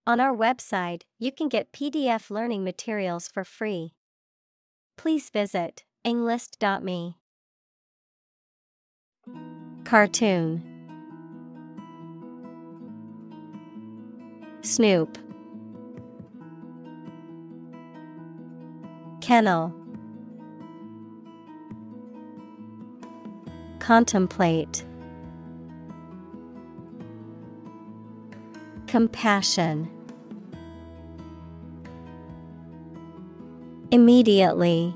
On our website, you can get PDF learning materials for free. Please visit englist.me. Cartoon. Snoop. Kennel. Contemplate. Compassion. Immediately.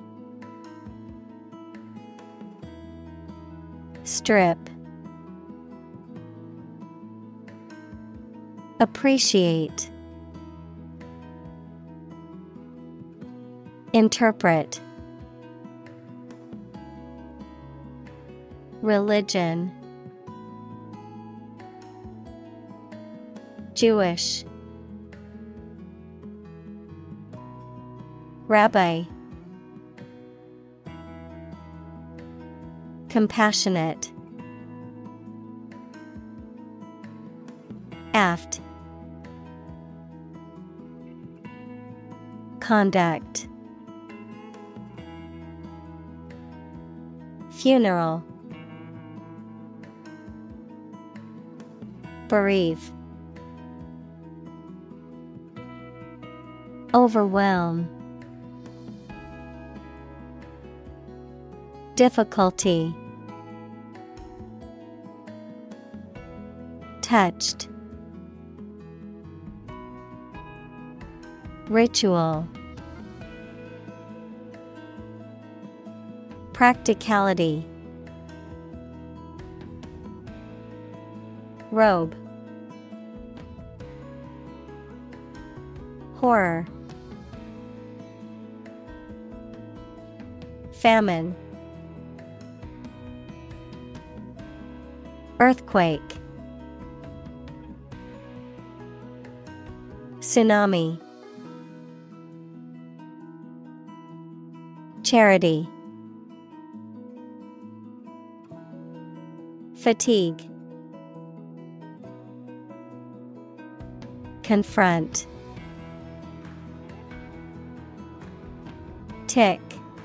Strip. Appreciate. Interpret. Religion. Jewish. Rabbi. Compassionate. Aft. Conduct. Funeral. Bereave. Overwhelm. Difficulty. Touched. Ritual. Practicality. Robe. Horror. Famine. Earthquake. Tsunami. Charity. Fatigue. Confront. Tick.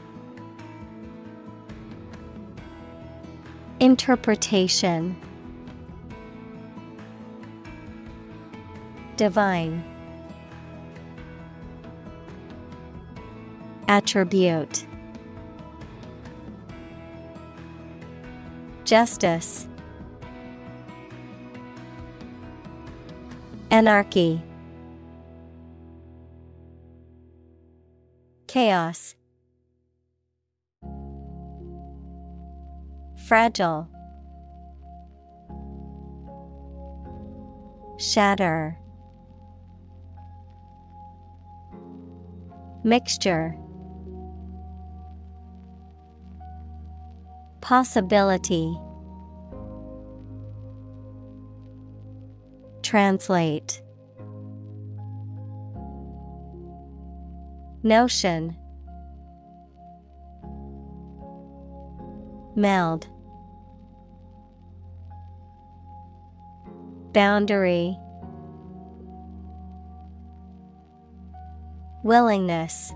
Interpretation. Divine. Attribute. Justice. Anarchy. Chaos. Fragile. Shatter. Mixture. Possibility. Translate. Notion. Meld. Boundary. Willingness.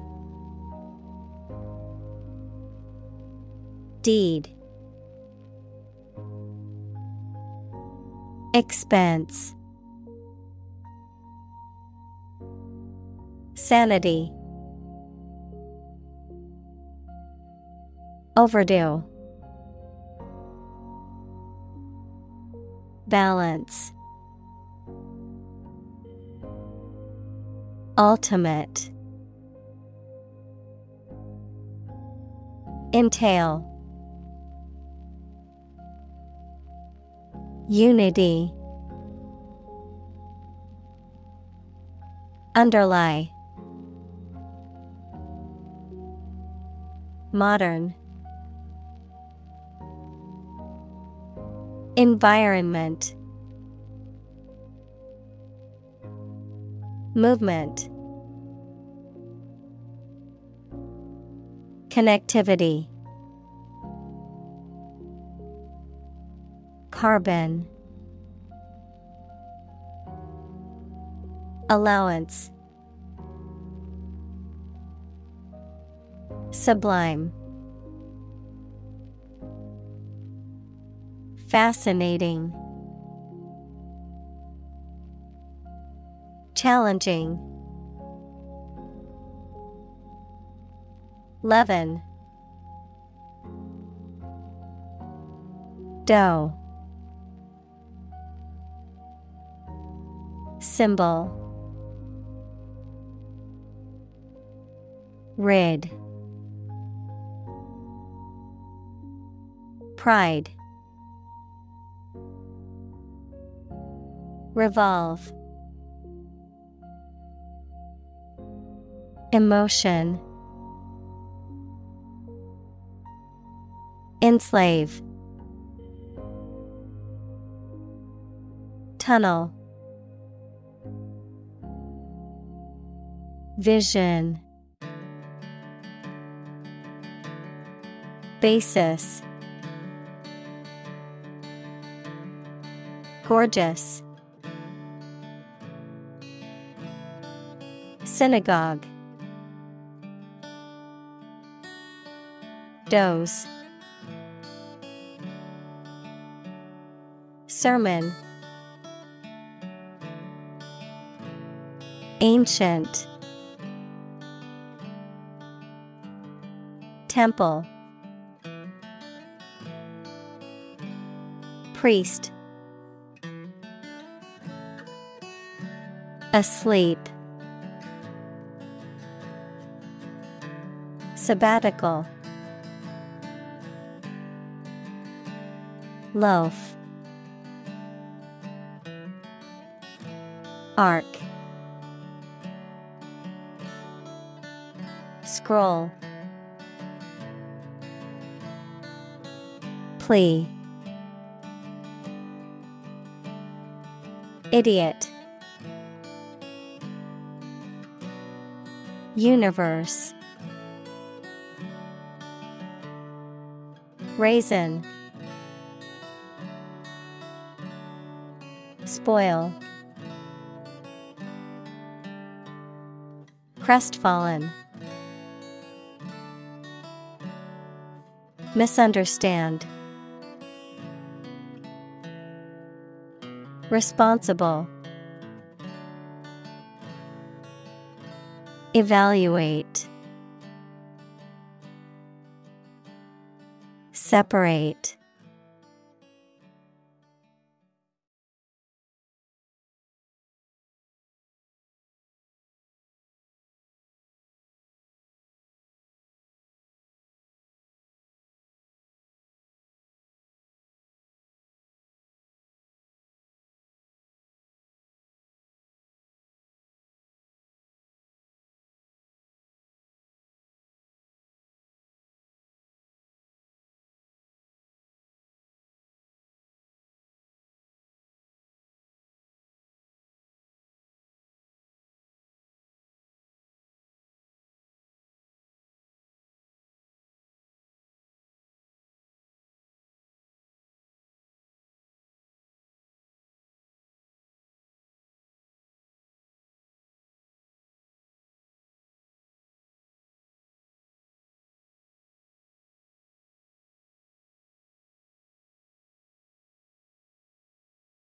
Deed. Expense. Sanity. Overdue. Balance. Ultimate. Entail. Unity. Underlie. Modern. Environment. Movement. Connectivity. Carbon. Allowance. Sublime. Fascinating. Challenging. Leaven. Dough. Symbol. Rid. Pride. Revolve. Emotion. Enslave. Tunnel. Vision. Basis. Gorgeous. Synagogue. Doze. Sermon. Ancient. Temple. Priest. Asleep. Sabbatical. Loaf. Arc. Scroll. Plea. Idiot. Universe. Raisin. Spoil. Crestfallen. Misunderstand. Responsible. Evaluate. Separate.